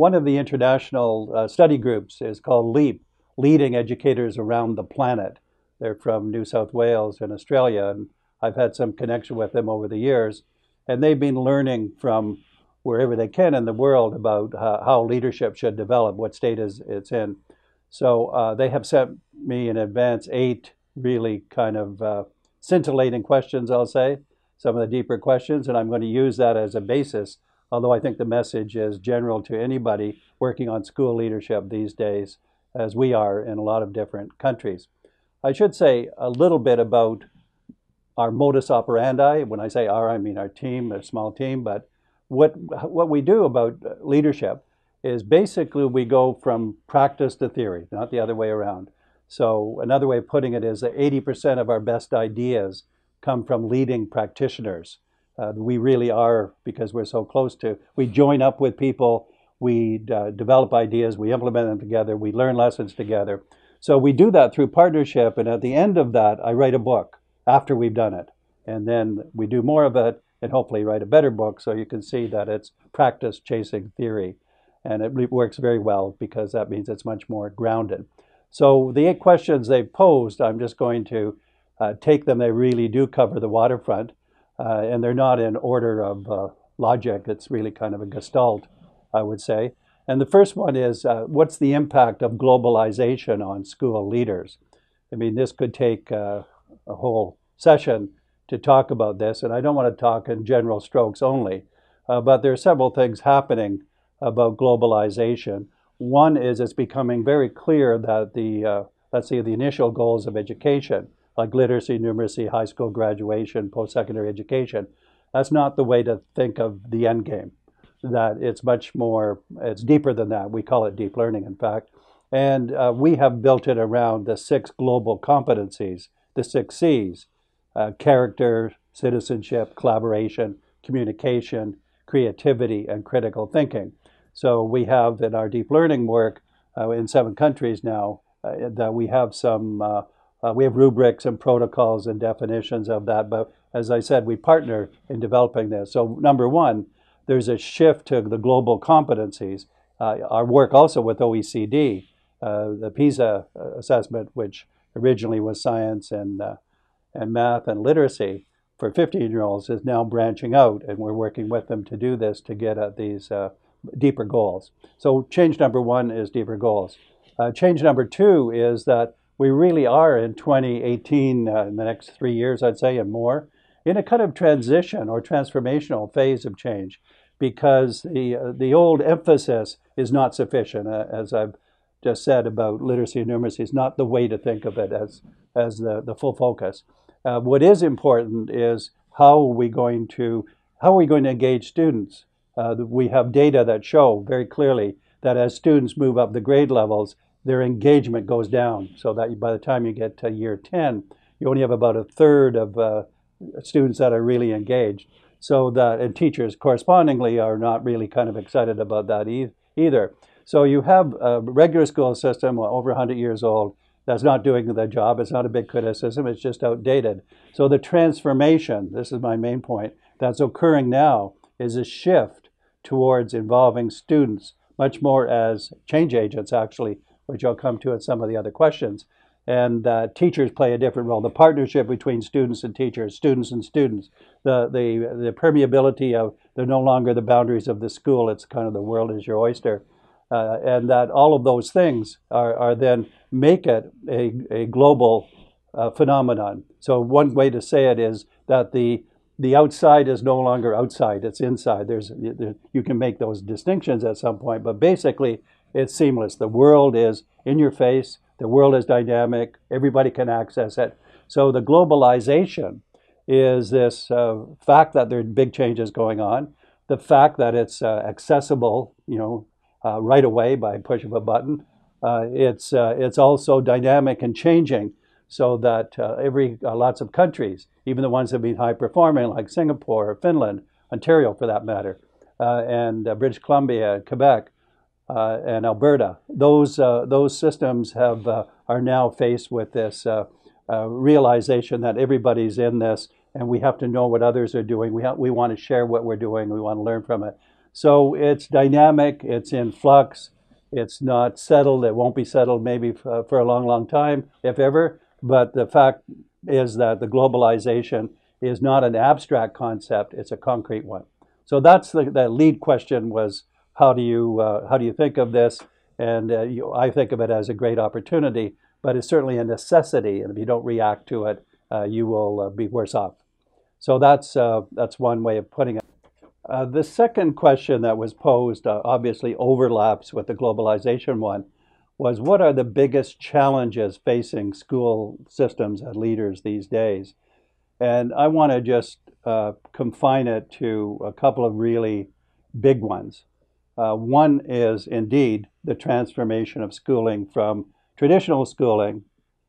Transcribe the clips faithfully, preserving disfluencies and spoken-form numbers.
one of the international uh, study groups is called LEAP, Leading Educators Around the Planet. They're from New South Wales in Australia, and I've had some connection with them over the years. And they've been learning from wherever they can in the world about uh, how leadership should develop, what state is it's in. So uh, they have sent me in advance eight really kind of uh, scintillating questions, I'll say, some of the deeper questions, and I'm going to use that as a basis, although I think the message is general to anybody working on school leadership these days, as we are in a lot of different countries. I should say a little bit about our modus operandi. When I say our, I mean our team, a small team, but what what we do about leadership is basically we go from practice to theory, not the other way around. So another way of putting it is that eighty percent of our best ideas come from leading practitioners. Uh, we really are, because we're so close to, we join up with people, we uh, develop ideas, we implement them together, we learn lessons together. So we do that through partnership, and at the end of that, I write a book after we've done it. And then we do more of it and hopefully write a better book so you can see that it's practice chasing theory. And it works very well because that means it's much more grounded. So the eight questions they've posed, I'm just going to uh, take them. They really do cover the waterfront, uh, and they're not in order of uh, logic. It's really kind of a gestalt, I would say. And the first one is, uh, what's the impact of globalization on school leaders? I mean, this could take uh, a whole session to talk about this, and I don't want to talk in general strokes only, uh, but there are several things happening about globalization. One is it's becoming very clear that the, uh, let's say, the initial goals of education, like literacy, numeracy, high school graduation, post-secondary education, that's not the way to think of the end game. That it's much more, it's deeper than that. We call it deep learning, in fact. And uh, we have built it around the six global competencies, the six C's, uh, character, citizenship, collaboration, communication, creativity, and critical thinking. So we have in our deep learning work uh, in seven countries now, uh, that we have some, uh, uh, we have rubrics and protocols and definitions of that. But as I said, we partner in developing this. So number one, there's a shift to the global competencies. Uh, our work also with O E C D, uh, the PISA assessment, which originally was science and, uh, and math and literacy for fifteen-year-olds, is now branching out, and we're working with them to do this to get at these uh, deeper goals. So change number one is deeper goals. Uh, change number two is that we really are in twenty eighteen, uh, in the next three years, I'd say, and more, in a kind of transition or transformational phase of change, because the uh, the old emphasis is not sufficient, uh, as I've just said about literacy and numeracy, is not the way to think of it as, as the, the full focus. Uh, what is important is how are we going to, how are we going to engage students? Uh, we have data that show very clearly that as students move up the grade levels, their engagement goes down, so that by the time you get to year ten, you only have about a third of uh, students that are really engaged. So that, and teachers correspondingly are not really kind of excited about that e either. So you have a regular school system over one hundred years old that's not doing the job. It's not a big criticism, it's just outdated. So the transformation, this is my main point, that's occurring now is a shift towards involving students much more as change agents, actually, which I'll come to in some of the other questions. And uh, teachers play a different role. The partnership between students and teachers, students and students, the, the, the permeability of, they're no longer the boundaries of the school, it's kind of the world is your oyster. Uh, and that all of those things are, are then make it a, a global uh, phenomenon. So one way to say it is that the the outside is no longer outside, it's inside. There's, there, you can make those distinctions at some point, but basically it's seamless. The world is in your face, the world is dynamic, everybody can access it. So the globalization is this uh, fact that there are big changes going on, the fact that it's uh, accessible, you know, uh, right away by push of a button. Uh, it's, uh, it's also dynamic and changing, so that uh, every uh, lots of countries, even the ones that have been high performing, like Singapore or Finland, Ontario for that matter, uh, and uh, British Columbia, Quebec, uh, and Alberta, those uh, those systems have uh, are now faced with this uh, uh, realization that everybody's in this, and we have to know what others are doing. We ha we want to share what we're doing. We want to learn from it. So it's dynamic, it's in flux, it's not settled, it won't be settled maybe f- for a long, long time, if ever. But the fact is that the globalization is not an abstract concept, it's a concrete one. So that's the, the lead question was how do you uh, how do you think of this? And uh, you, I think of it as a great opportunity, but it's certainly a necessity. And if you don't react to it, uh, you will uh, be worse off. So that's uh, that's one way of putting it. Uh, the second question that was posed uh, obviously overlaps with the globalization one was what are the biggest challenges facing school systems and leaders these days? And I want to just uh, confine it to a couple of really big ones. Uh, one is indeed the transformation of schooling from traditional schooling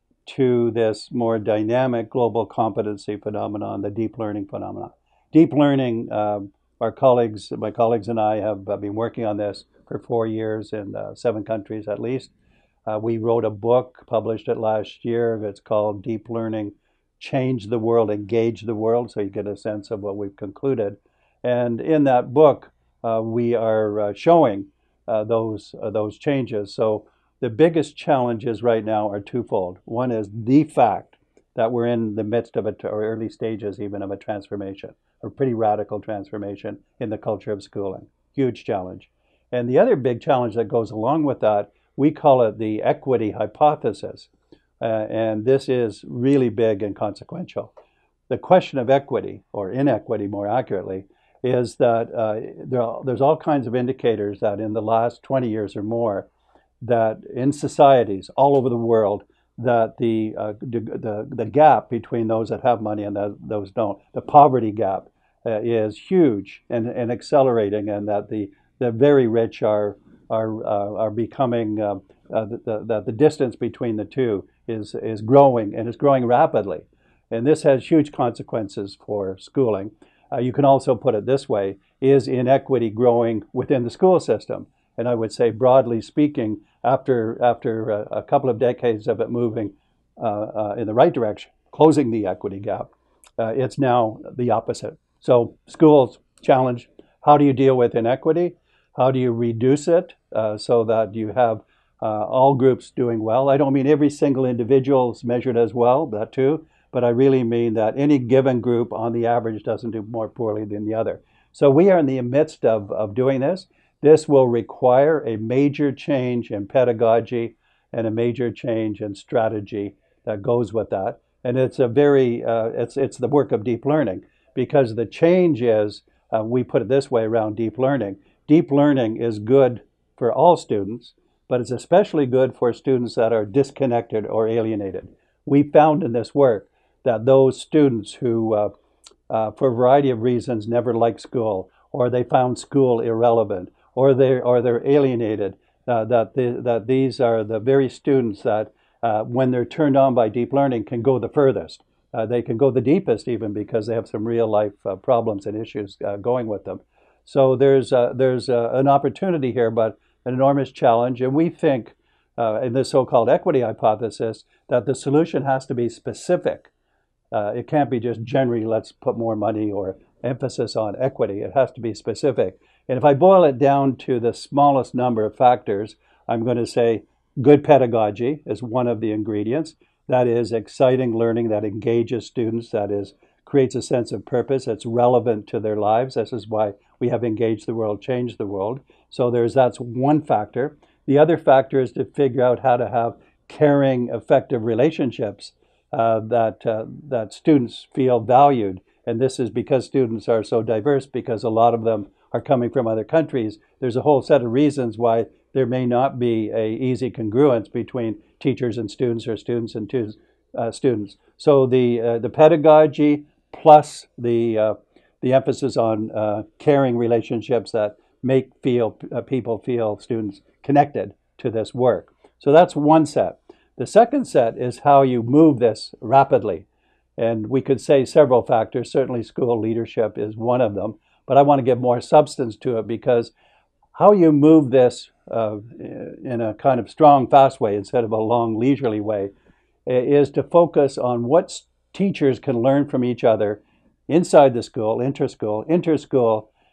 to this more dynamic global competency phenomenon, the deep learning phenomenon. Deep learning, uh, our colleagues, my colleagues and I have uh, been working on this for four years in uh, seven countries at least. Uh, we wrote a book, published it last year. It's called Deep Learning, Change the World, Engage the World, so you get a sense of what we've concluded. And in that book, uh, we are uh, showing uh, those, uh, those changes. So the biggest challenges right now are twofold. One is the fact that we're in the midst of it, or early stages even of a transformation, a pretty radical transformation in the culture of schooling. Huge challenge. And the other big challenge that goes along with that, we call it the equity hypothesis. Uh, and this is really big and consequential. The question of equity, or inequity more accurately, is that uh, there are, there's all kinds of indicators that in the last twenty years or more, that in societies all over the world, that the, uh, the, the gap between those that have money and the, those don't, the poverty gap uh, is huge and, and accelerating, and that the, the very rich are, are, uh, are becoming, uh, uh, the, the, the distance between the two is, is growing, and is growing rapidly. And this has huge consequences for schooling. Uh, you can also put it this way, is inequity growing within the school system? And I would say, broadly speaking, after after a, a couple of decades of it moving uh, uh, in the right direction, closing the equity gap, uh, it's now the opposite. So schools challenge, how do you deal with inequity? How do you reduce it uh, so that you have uh, all groups doing well? I don't mean every single individual is measured as well, that too, but I really mean that any given group on the average doesn't do more poorly than the other. So we are in the midst of, of doing this. This will require a major change in pedagogy and a major change in strategy that goes with that. And it's a very, uh, it's, it's the work of deep learning, because the change is, uh, we put it this way around deep learning, deep learning is good for all students, but it's especially good for students that are disconnected or alienated. We found in this work that those students who, uh, uh, for a variety of reasons, never liked school, or they found school irrelevant, or they or they're alienated, uh, that the, that these are the very students that, uh, when they're turned on by deep learning, can go the furthest. Uh, they can go the deepest even, because they have some real life uh, problems and issues uh, going with them. So there's uh, there's uh, an opportunity here, but an enormous challenge. And we think uh, in the so-called equity hypothesis that the solution has to be specific. Uh, it can't be just generally, let's put more money or emphasis on equity. It has to be specific. And if I boil it down to the smallest number of factors, I'm going to say good pedagogy is one of the ingredients. That is exciting learning that engages students, that is creates a sense of purpose that's relevant to their lives. This is why we have Engage the World, Change the World. So there's that's one factor. The other factor is to figure out how to have caring, effective relationships uh, that uh, that students feel valued. And this is because students are so diverse, because a lot of them are coming from other countries. There's a whole set of reasons why there may not be a easy congruence between teachers and students, or students and tu- uh, students. So the uh, the pedagogy plus the uh, the emphasis on uh, caring relationships that make feel uh, people feel students connected to this work. So that's one set. The second set is how you move this rapidly. And we could say several factors. Certainly school leadership is one of them. But I want to give more substance to it, because how you move this uh, in a kind of strong, fast way instead of a long, leisurely way is to focus on what teachers can learn from each other inside the school, inter-school, inter-school,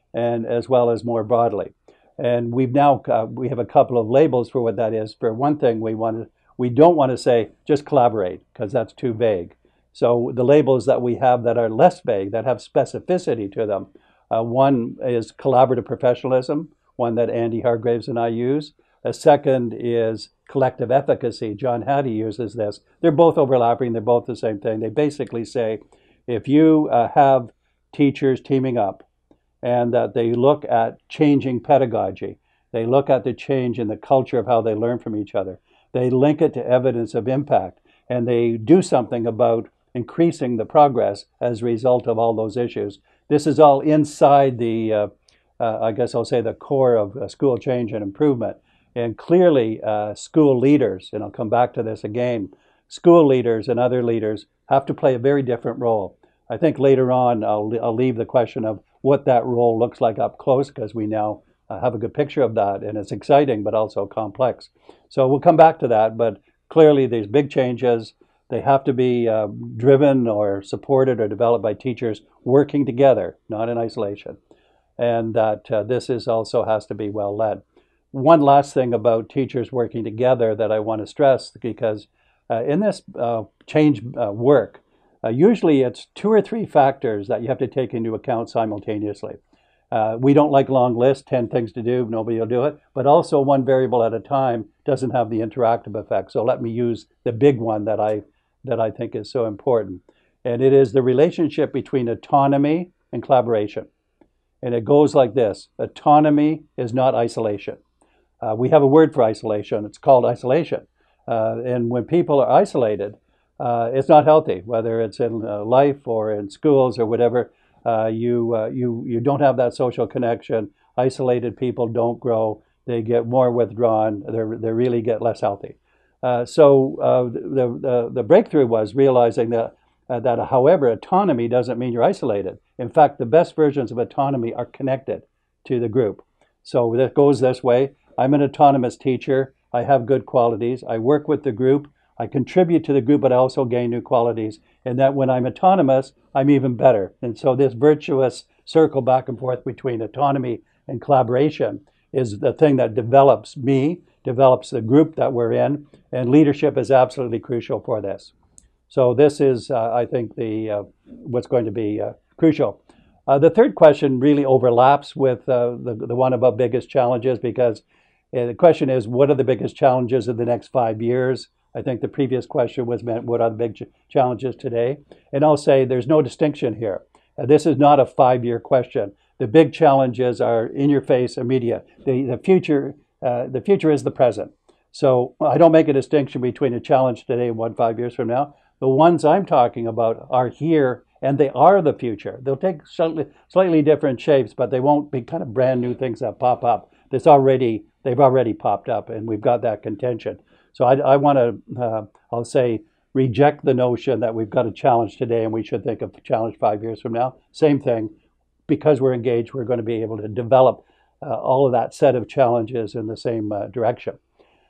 and as well as more broadly. And we've now uh, we have a couple of labels for what that is. For one thing, we want to we don't want to say just collaborate because that's too vague. So the labels that we have that are less vague, that have specificity to them, uh, one is collaborative professionalism, one that Andy Hargraves and I use. A second is collective efficacy. John Hattie uses this. They're both overlapping. They're both the same thing. They basically say if you uh, have teachers teaming up and that they look at changing pedagogy, they look at the change in the culture of how they learn from each other, they link it to evidence of impact, and they do something about increasing the progress as a result of all those issues. This is all inside the, uh, uh, I guess I'll say, the core of uh, school change and improvement. And clearly, uh, school leaders, and I'll come back to this again, school leaders and other leaders have to play a very different role. I think later on, I'll, I'll leave the question of what that role looks like up close, because we now uh, have a good picture of that, and it's exciting, but also complex. So we'll come back to that, but clearly there's big changes. They have to be uh, driven or supported or developed by teachers working together, not in isolation. And that uh, this is also has to be well led. One last thing about teachers working together that I want to stress, because uh, in this uh, change uh, work, uh, usually it's two or three factors that you have to take into account simultaneously. Uh, we don't like long lists, ten things to do, nobody will do it, but also one variable at a time doesn't have the interactive effect. So let me use the big one that I, that I think is so important. And it is the relationship between autonomy and collaboration. And it goes like this: autonomy is not isolation. Uh, we have a word for isolation. It's called isolation. Uh, and when people are isolated, uh, it's not healthy, whether it's in uh, life or in schools or whatever. Uh, you, uh, you, you don't have that social connection. Isolated people don't grow. They get more withdrawn. They're, they really get less healthy. Uh, so uh, the, the, the breakthrough was realizing that, uh, that, however, autonomy doesn't mean you're isolated. In fact, the best versions of autonomy are connected to the group. So that goes this way. I'm an autonomous teacher. I have good qualities. I work with the group. I contribute to the group, but I also gain new qualities. And that when I'm autonomous, I'm even better. And so this virtuous circle back and forth between autonomy and collaboration is the thing that develops me, develops the group that we're in, and leadership is absolutely crucial for this. So this is, uh, I think, the uh, what's going to be uh, crucial. Uh, the third question really overlaps with uh, the, the one about biggest challenges, because uh, the question is, what are the biggest challenges in the next five years? I think the previous question was meant, what are the big ch challenges today? And I'll say there's no distinction here. Uh, this is not a five-year question. The big challenges are in your face, immediate. The, the, future, uh, the future is the present. So I don't make a distinction between a challenge today and one five years from now. The ones I'm talking about are here, and they are the future. They'll take slightly, slightly different shapes, but they won't be kind of brand new things that pop up. This already, they've already popped up, and we've got that contention. So I, I want to, uh, I'll say, reject the notion that we've got a challenge today and we should think of a challenge five years from now. Same thing. Because we're engaged, we're going to be able to develop uh, all of that set of challenges in the same uh, direction.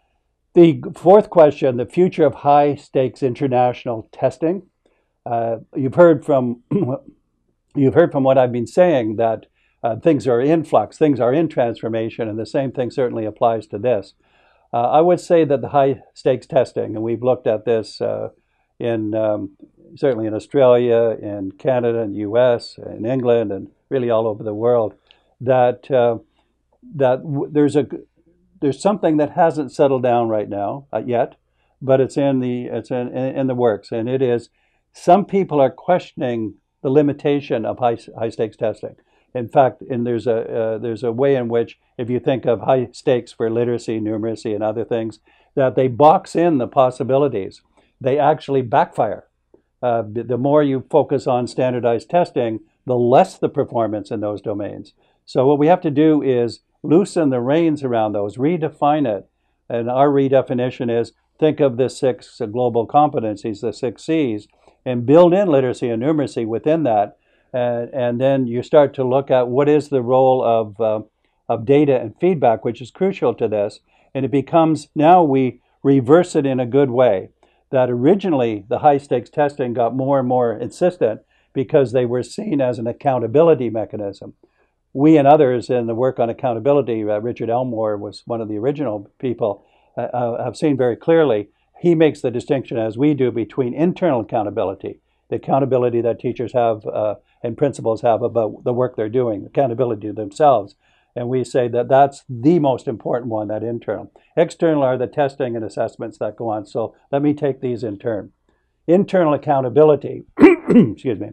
The fourth question, the future of high-stakes international testing. Uh, you've heard from you've heard from what I've been saying that uh, things are in flux, things are in transformation, and the same thing certainly applies to this. Uh, I would say that the high-stakes testing, and we've looked at this uh, in um, certainly in Australia, in Canada, and U S, in England, and really all over the world, that uh, that w there's a there's something that hasn't settled down right now uh, yet, but it's in the it's in, in in the works, and it is some people are questioning the limitation of high high stakes testing. In fact, and there's a uh, there's a way in which, if you think of high stakes for literacy, numeracy, and other things, that they box in the possibilities. They actually backfire. Uh, the more you focus on standardized testing, the less the performance in those domains. So what we have to do is loosen the reins around those, redefine it. And our redefinition is think of the six global competencies, the six C's, and build in literacy and numeracy within that. Uh, and then you start to look at what is the role of, uh, of data and feedback, which is crucial to this. And it becomes, now we reverse it in a good way. That originally the high stakes testing got more and more insistent because they were seen as an accountability mechanism. we and others in the work on accountability, uh, Richard Elmore was one of the original people, uh, uh, have seen very clearly. He makes the distinction, as we do, between internal accountability, the accountability that teachers have uh, and principals have about the work they're doing, accountability to themselves. And we say that that's the most important one, that internal. External are the testing and assessments that go on. So let me take these in turn. Internal accountability, excuse me.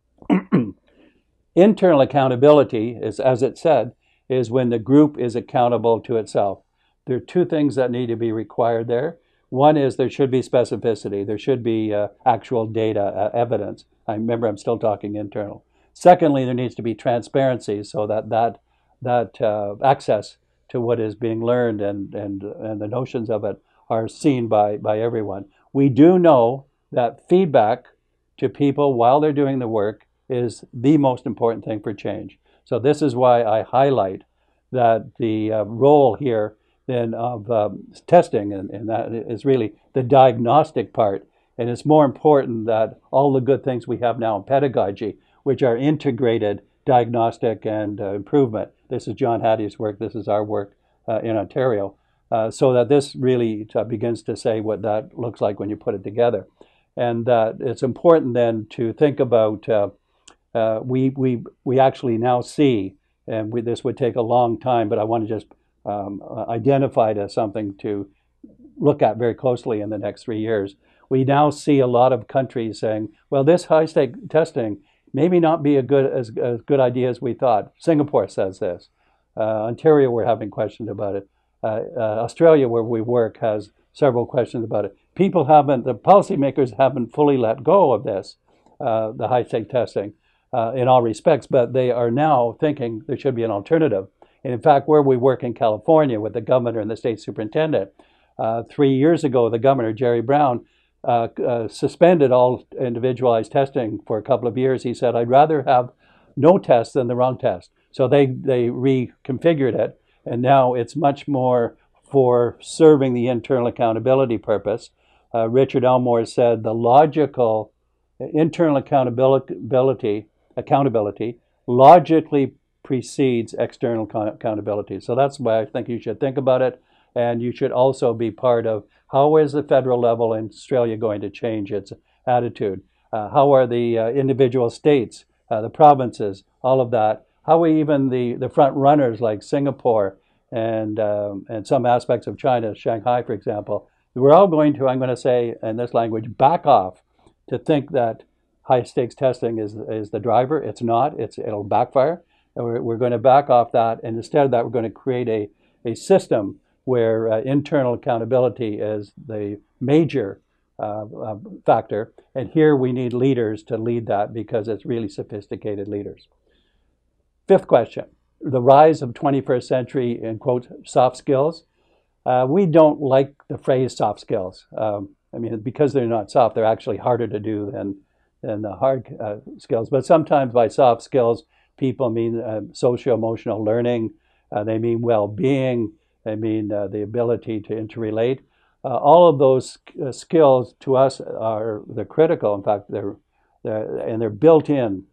Internal accountability is, as it said, is when the group is accountable to itself. There are two things that need to be required there. One is there should be specificity. There should be uh, actual data, uh, evidence. I remember I'm still talking internal. Secondly, there needs to be transparency so that that, that uh, access to what is being learned and, and, and the notions of it are seen by, by everyone. We do know that feedback to people while they're doing the work is the most important thing for change. So this is why I highlight that the uh, role here then of um, testing, and, and that is really the diagnostic part. And it's more important that all the good things we have now in pedagogy, which are integrated diagnostic and uh, improvement. This is John Hattie's work. This is our work uh, in Ontario. Uh, so that this really uh, begins to say what that looks like when you put it together. And uh, it's important then to think about uh, Uh, we, we, we actually now see, and we, this would take a long time, but I want to just um, identify it as something to look at very closely in the next three years. We now see a lot of countries saying, well, this high-stake testing maybe not be a good, as, as good idea as we thought. Singapore says this. Uh, Ontario, we're having questions about it. Uh, uh, Australia, where we work, has several questions about it. People haven't, the policymakers haven't fully let go of this, uh, the high-stake testing. Uh, in all respects, but they are now thinking there should be an alternative. And in fact, where we work in California with the governor and the state superintendent, uh, three years ago, the governor, Jerry Brown, uh, uh, suspended all individualized testing for a couple of years. He said, I'd rather have no test than the wrong test. So they, they reconfigured it, and now it's much more for serving the internal accountability purpose. Uh, Richard Elmore said the logical internal accountability accountability logically precedes external accountability. So that's why I think you should think about it, and you should also be part of how is the federal level in Australia going to change its attitude? Uh, how are the uh, individual states, uh, the provinces, all of that? How are even the, the front runners like Singapore and, um, and some aspects of China, Shanghai, for example, we're all going to, I'm going to say in this language, back off to think that high stakes testing is, is the driver. It's not. It's, it'll backfire. And we're, we're going to back off that. And instead of that, we're going to create a, a system where uh, internal accountability is the major uh, uh, factor. And here we need leaders to lead that because it's really sophisticated leaders. Fifth question, the rise of twenty-first century, in quote, soft skills. Uh, we don't like the phrase soft skills. Um, I mean, because they're not soft, they're actually harder to do than and the hard uh, skills. But sometimes by soft skills, people mean uh, socio-emotional learning, uh, they mean well-being, they mean uh, the ability to interrelate. Uh, all of those uh, skills to us are they're critical. In fact, they're, they're and they're built in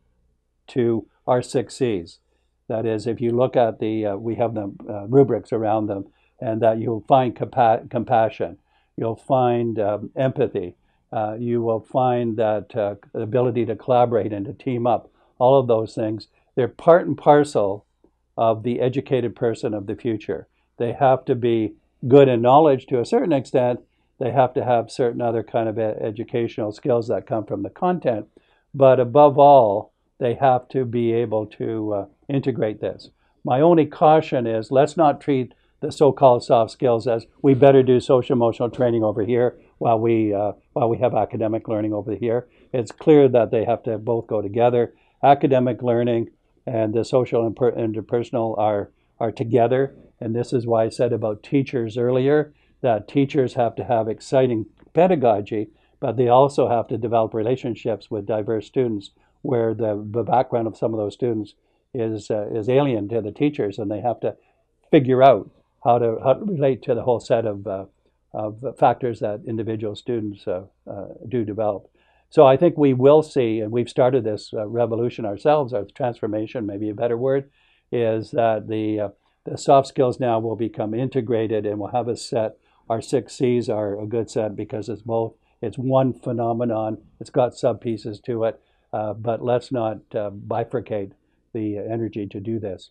to our six C's. That is, if you look at the, uh, we have the uh, rubrics around them, and that you'll find compa compassion, you'll find um, empathy, Uh, you will find that uh, the ability to collaborate and to team up, all of those things, they're part and parcel of the educated person of the future. They have to be good in knowledge to a certain extent. They have to have certain other kind of ed educational skills that come from the content. But above all, they have to be able to uh, integrate this. My only caution is let's not treat the so-called soft skills as we better do social-emotional training over here while we uh, while we have academic learning over here. It's clear that they have to both go together. Academic learning and the social and interpersonal are are together, and this is why I said about teachers earlier that teachers have to have exciting pedagogy, but they also have to develop relationships with diverse students where the, the background of some of those students is uh, is alien to the teachers, and they have to figure out how to, how to relate to the whole set of, uh, of factors that individual students uh, uh, do develop. So I think we will see, and we've started this uh, revolution ourselves, or transformation, maybe a better word, is that the, uh, the soft skills now will become integrated, and we'll have a set. Our six C's are a good set because it's both, it's one phenomenon, it's got sub-pieces to it, uh, but let's not uh, bifurcate the energy to do this.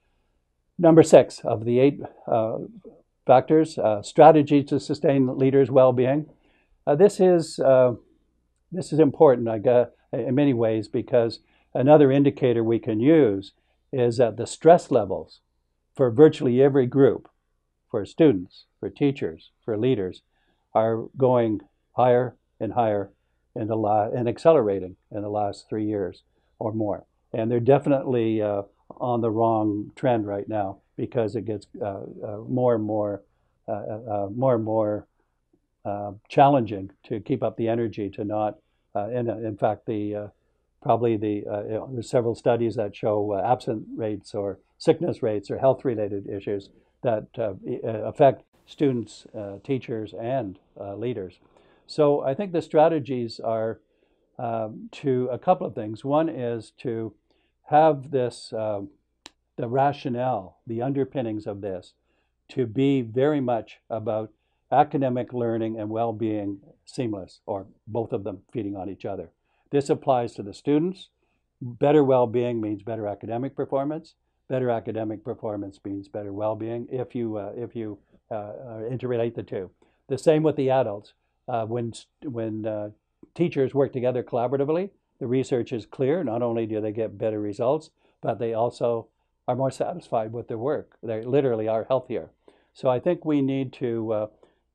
Number six of the eight uh, factors, uh, strategy to sustain leaders' well-being. Uh, this is uh, this is important, I guess, in many ways, because another indicator we can use is that the stress levels for virtually every group, for students, for teachers, for leaders, are going higher and higher in the la- and accelerating in the last three years or more. And they're definitely uh, on the wrong trend right now, because it gets uh, uh, more and more, uh, uh, more and more uh, challenging to keep up the energy to not. Uh, and uh, in fact, the uh, probably the uh, you know, there's several studies that show uh, absent rates or sickness rates or health-related issues that uh, affect students, uh, teachers, and uh, leaders. So I think the strategies are um, to a couple of things. One is to have this, uh, the rationale, the underpinnings of this, to be very much about academic learning and well-being seamless, or both of them feeding on each other. This applies to the students. Better well-being means better academic performance. Better academic performance means better well-being if you uh, if you uh, interrelate the two. The same with the adults. Uh, when when uh, teachers work together collaboratively, the research is clear. Not only do they get better results, but they also are more satisfied with their work. They literally are healthier. So I think we need to uh,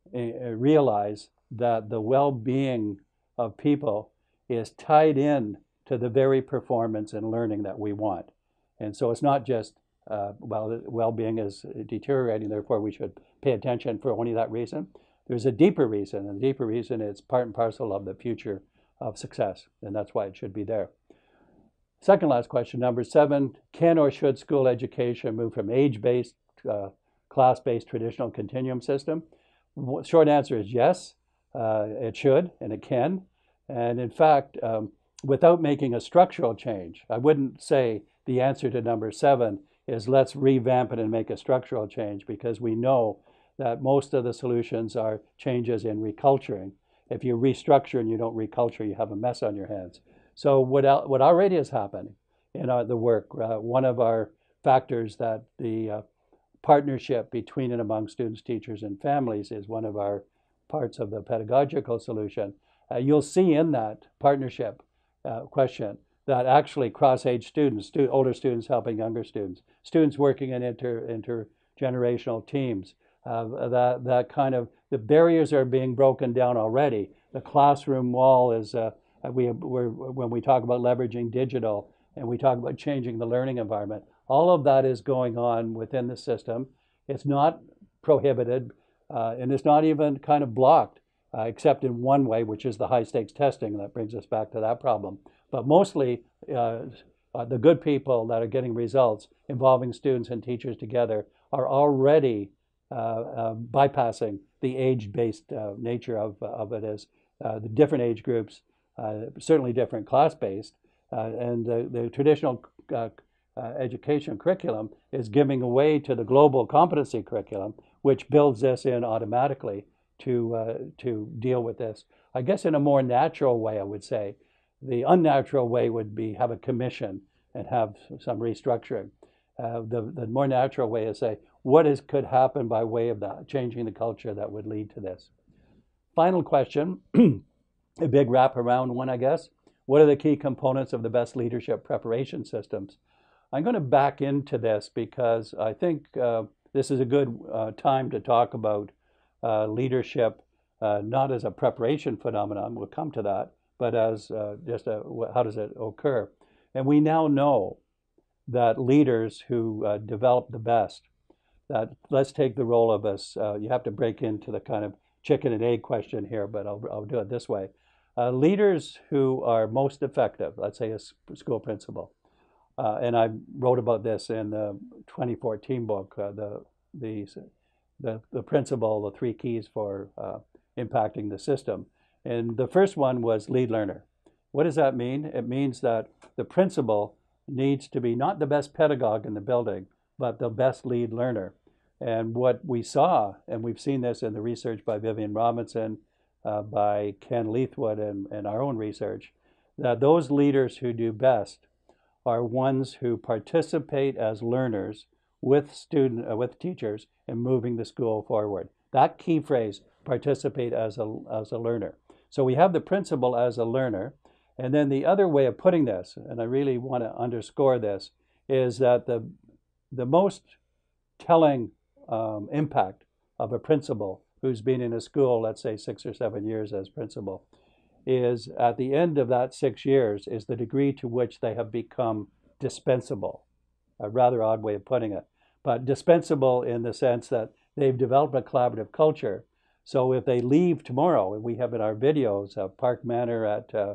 realize that the well-being of people is tied in to the very performance and learning that we want. And so it's not just, uh, well, well-being is deteriorating, therefore we should pay attention for only that reason. There's a deeper reason, and the deeper reason is part and parcel of the future of success, and that's why it should be there. Second last question, number seven, can or should school education move from age-based, uh, class-based traditional continuum system? Short answer is yes, uh, it should and it can. And in fact, um, without making a structural change, I wouldn't say the answer to number seven is let's revamp it and make a structural change, because we know that most of the solutions are changes in reculturing. If you restructure and you don't reculture, you have a mess on your hands. So what, what already is happening in our, the work, uh, one of our factors that the uh, partnership between and among students, teachers, and families is one of our parts of the pedagogical solution. Uh, you'll see in that partnership uh, question that actually cross-age students, stu older students helping younger students, students working in inter intergenerational teams, uh, that, that kind of, the barriers are being broken down already. The classroom wall is, uh, we, we're, when we talk about leveraging digital and we talk about changing the learning environment, all of that is going on within the system. It's not prohibited, uh, and it's not even kind of blocked, uh, except in one way, which is the high-stakes testing. That brings us back to that problem. But mostly, uh, uh, the good people that are getting results involving students and teachers together are already uh, uh, bypassing the age-based uh, nature of, of it as uh, the different age groups, uh, certainly different class-based, uh, and the, the traditional uh, Uh, education curriculum is giving away to the global competency curriculum, which builds this in automatically to uh, to deal with this. I guess in a more natural way, I would say. The unnatural way would be have a commission and have some restructuring. Uh, the, the more natural way is say, what is could happen by way of that, changing the culture that would lead to this? Final question, a big wraparound one, I guess. What are the key components of the best leadership preparation systems? I'm going to back into this because I think uh, this is a good uh, time to talk about uh, leadership, uh, not as a preparation phenomenon, we'll come to that, but as uh, just a, how does it occur? And we now know that leaders who uh, develop the best, that let's take the role of us, uh, you have to break into the kind of chicken and egg question here, but I'll, I'll do it this way. Uh, leaders who are most effective, let's say a school principal, Uh, and I wrote about this in the twenty fourteen book, uh, the, the, the, the principle, the three keys for uh, impacting the system. And the first one was lead learner. What does that mean? It means that the principal needs to be not the best pedagogue in the building, but the best lead learner. And what we saw, and we've seen this in the research by Vivian Robinson, uh, by Ken Leithwood, and, and our own research, that those leaders who do best are ones who participate as learners with student uh, with teachers in moving the school forward. That key phrase, participate as a, as a learner. So we have the principal as a learner. And then the other way of putting this, and I really want to underscore this, is that the, the most telling um, impact of a principal who's been in a school, let's say six or seven years as principal, is at the end of that six years is the degree to which they have become dispensable. A rather odd way of putting it, but dispensable in the sense that they've developed a collaborative culture. So if they leave tomorrow, and we have in our videos, uh, Park Manor at uh,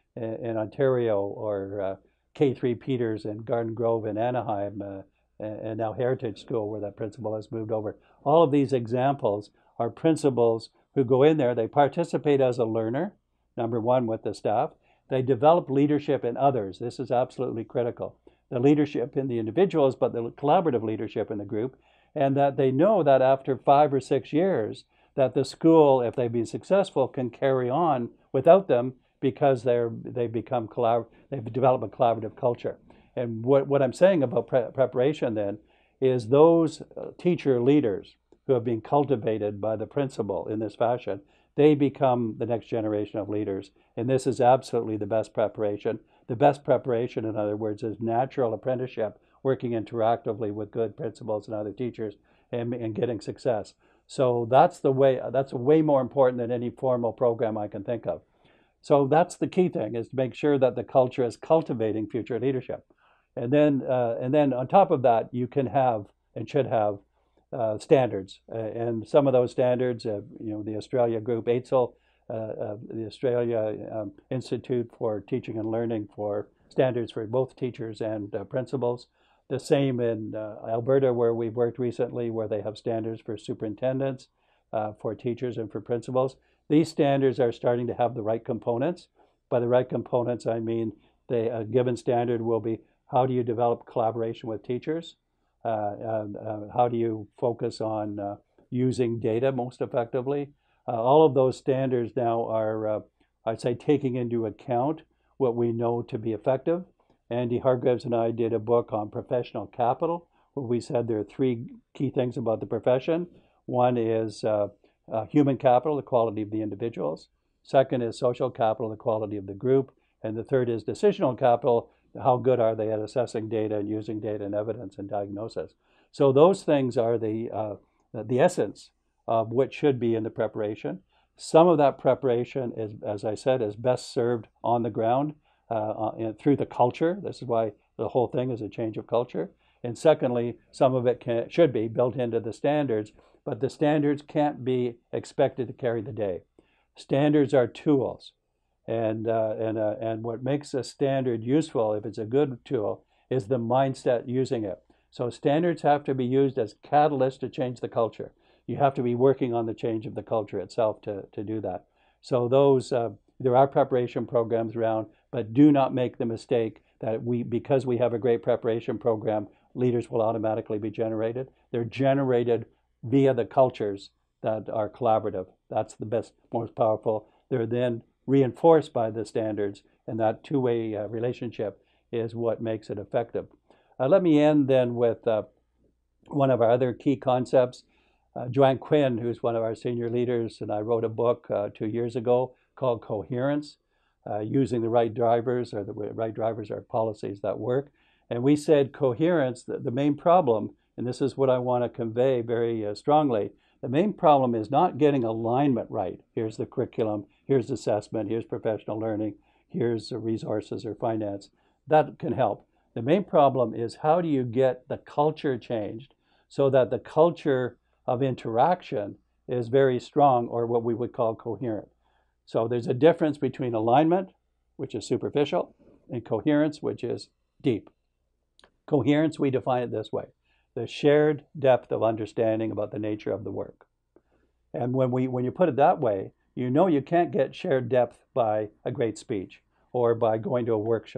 in Ontario, or uh, K three Peters in Garden Grove in Anaheim, uh, and now Heritage School, where that principal has moved over. All of these examples are principals who go in there, they participate as a learner, number one, with the staff. They develop leadership in others. This is absolutely critical. The leadership in the individuals, but the collaborative leadership in the group, and that they know that after five or six years, that the school, if they've been successful, can carry on without them because they're they've become collab they've developed a collaborative culture. And what, what I'm saying about pre preparation then is those uh, teacher leaders who have been cultivated by the principal in this fashion, they become the next generation of leaders. And this is absolutely the best preparation. The best preparation, in other words, is natural apprenticeship, working interactively with good principals and other teachers, and, and getting success. So that's the way, that's way more important than any formal program I can think of. So that's the key thing, is to make sure that the culture is cultivating future leadership. And then, uh, and then on top of that, you can have and should have uh, standards. Uh, and some of those standards, uh, you know, the Australia Group, A I T S L, uh, uh, the Australia um, Institute for Teaching and Learning, for standards for both teachers and uh, principals. The same in uh, Alberta, where we've worked recently, where they have standards for superintendents, uh, for teachers and for principals. These standards are starting to have the right components. By the right components, I mean they, a given standard will be, how do you develop collaboration with teachers? Uh, and, uh, how do you focus on uh, using data most effectively? Uh, all of those standards now are, uh, I'd say, taking into account what we know to be effective. Andy Hargreaves and I did a book on professional capital, where we said there are three key things about the profession. One is uh, uh, human capital, the quality of the individuals. Second is social capital, the quality of the group. And the third is decisional capital, how good are they at assessing data and using data and evidence and diagnosis. So those things are the, uh, the essence of what should be in the preparation. Some of that preparation is, as I said, is best served on the ground uh, through the culture. This is why the whole thing is a change of culture. And secondly, some of it can, should be built into the standards, but the standards can't be expected to carry the day. Standards are tools. And, uh, and, uh, and what makes a standard useful, if it's a good tool, is the mindset using it. So standards have to be used as catalysts to change the culture. You have to be working on the change of the culture itself to, to do that. So those, uh, there are preparation programs around, but do not make the mistake that we, because we have a great preparation program, leaders will automatically be generated. They're generated via the cultures that are collaborative. That's the best, most powerful. They're then reinforced by the standards, and that two-way uh, relationship is what makes it effective. Uh, let me end then with uh, one of our other key concepts. Uh, Joanne Quinn, who's one of our senior leaders, and I wrote a book uh, two years ago called Coherence, uh, using the right drivers, or the right drivers are policies that work. And we said coherence, the, the main problem, and this is what I want to convey very uh, strongly, the main problem is not getting alignment right. Here's the curriculum, here's assessment, here's professional learning, here's resources or finance. That can help. The main problem is, how do you get the culture changed so that the culture of interaction is very strong, or what we would call coherent. So there's a difference between alignment, which is superficial, and coherence, which is deep. Coherence, we define it this way: the shared depth of understanding about the nature of the work. And when, we, when you put it that way, you know you can't get shared depth by a great speech, or by going to a workshop,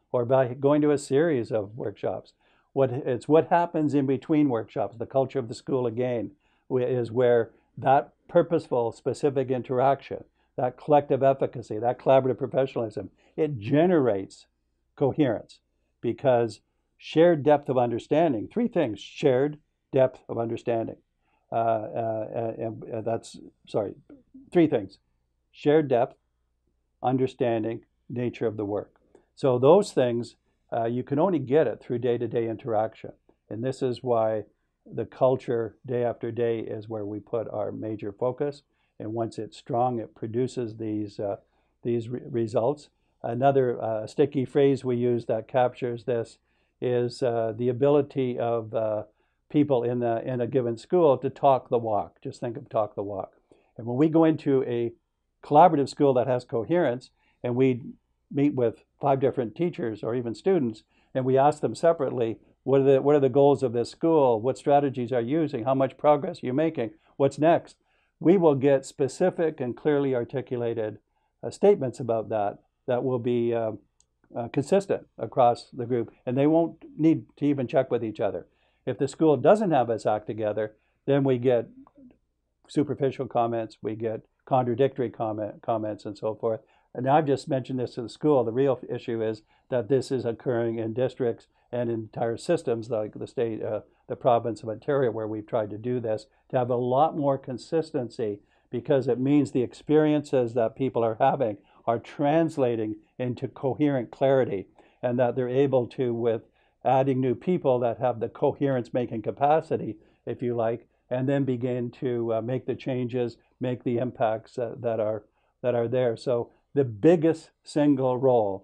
or by going to a series of workshops. What, it's what happens in between workshops. The culture of the school, again, is where that purposeful, specific interaction, that collective efficacy, that collaborative professionalism, it generates coherence, because shared depth of understanding, three things: shared depth of understanding. Uh, uh, and, and that's, sorry, three things: shared depth, understanding, nature of the work. So those things, uh, you can only get it through day-to-day interaction. And this is why the culture, day after day, is where we put our major focus. And once it's strong, it produces these, uh, these re results. Another uh, sticky phrase we use that captures this is uh, the ability of uh, people in, the, in a given school to talk the walk. Just think of talk the walk. And when we go into a collaborative school that has coherence, and we meet with five different teachers or even students, and we ask them separately, what are the, what are the goals of this school? What strategies are you using? How much progress are you making? What's next? We will get specific and clearly articulated uh, statements about that that will be uh, uh, consistent across the group, and they won't need to even check with each other. If the school doesn't have its act together, then we get superficial comments, we get contradictory comment, comments, and so forth. And I've just mentioned this to the school. The real issue is that this is occurring in districts and in entire systems like the state, uh, the province of Ontario, where we've tried to do this, to have a lot more consistency, because it means the experiences that people are having are translating into coherent clarity, and that they're able to, with adding new people that have the coherence making capacity, if you like, and then begin to uh, make the changes, make the impacts uh, that are that are there. So the biggest single role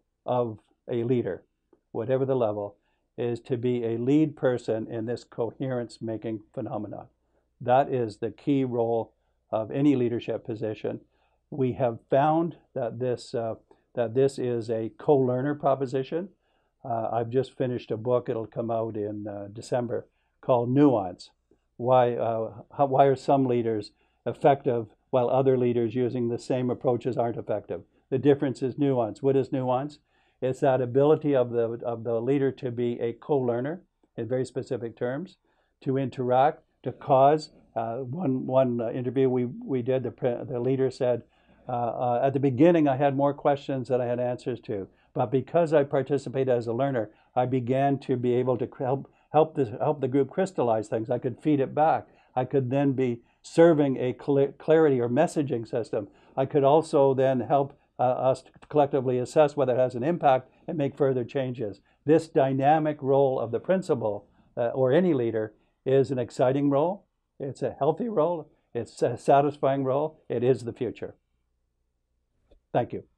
of a leader, whatever the level, is to be a lead person in this coherence making phenomenon. That is the key role of any leadership position. We have found that this uh, that this is a co-learner proposition. Uh, I've just finished a book, it'll come out in uh, December, called Nuance. Why, uh, how, why are some leaders effective while other leaders using the same approaches aren't effective? The difference is nuance. What is nuance? It's that ability of the, of the leader to be a co-learner in very specific terms, to interact, to cause. Uh, one one uh, interview we, we did, the, the leader said, uh, uh, at the beginning I had more questions than I had answers to, but because I participated as a learner, I began to be able to help help the, help the group crystallize things. I could feed it back. I could then be serving a clarity or messaging system. I could also then help uh, us to collectively assess whether it has an impact and make further changes. This dynamic role of the principal uh, or any leader is an exciting role. It's a healthy role. It's a satisfying role. It is the future. Thank you.